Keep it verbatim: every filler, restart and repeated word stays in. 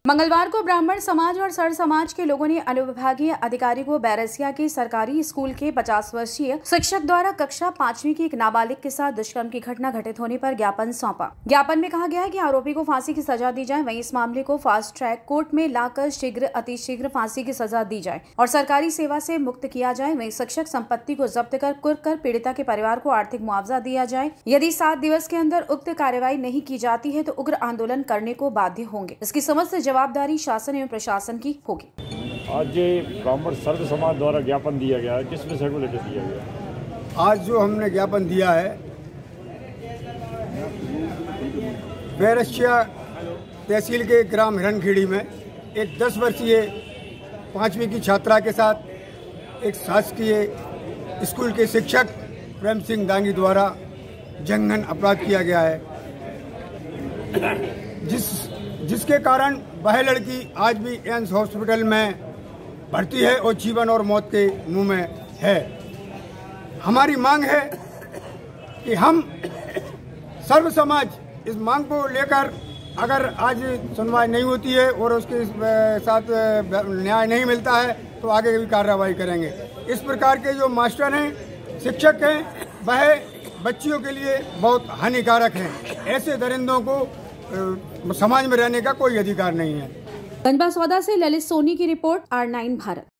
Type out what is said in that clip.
मंगलवार को ब्राह्मण समाज और सर समाज के लोगों ने अनुविभागीय अधिकारी को बैरसिया के सरकारी स्कूल के पचास वर्षीय शिक्षक द्वारा कक्षा पांचवी की एक नाबालिग के साथ दुष्कर्म की घटना घटित होने पर ज्ञापन सौंपा। ज्ञापन में कहा गया है कि आरोपी को फांसी की सजा दी जाए, वहीं इस मामले को फास्ट ट्रैक कोर्ट में लाकर शीघ्र अतिशीघ्र फांसी की सजा दी जाए और सरकारी सेवा से मुक्त किया जाए। वहीं शिक्षक संपत्ति को जब्त कर कुर्क कर पीड़िता के परिवार को आर्थिक मुआवजा दिया जाए। यदि सात दिवस के अंदर उक्त कार्रवाई नहीं की जाती है तो उग्र आंदोलन करने को बाध्य होंगे। इसकी समस्त जवाबदारी शासन एवं प्रशासन की होगी। आज ब्राह्मण सर्व समाज द्वारा ज्ञापन दिया गया है, किस विषय को लेकर दिया गया? आज जो हमने ज्ञापन दिया है, बैरसिया तहसील के ग्राम हिरणखेड़ी में एक दस वर्षीय पाँचवीं की छात्रा के साथ एक शासकीय स्कूल के शिक्षक प्रेम सिंह दांगी द्वारा जघन्य अपराध किया गया है, जिस जिसके कारण वह लड़की आज भी एम्स हॉस्पिटल में भर्ती है और जीवन और मौत के मुंह में है। हमारी मांग है कि हम सर्व समाज इस मांग को लेकर, अगर आज सुनवाई नहीं होती है और उसके साथ न्याय नहीं मिलता है तो आगे भी कार्रवाई करेंगे। इस प्रकार के जो मास्टर हैं, शिक्षक हैं, वह बच्चियों के लिए बहुत हानिकारक हैं। ऐसे दरिंदों को समाज में रहने का कोई अधिकार नहीं है। गंजबासौदा से ललित सोनी की रिपोर्ट, आर नाइन भारत।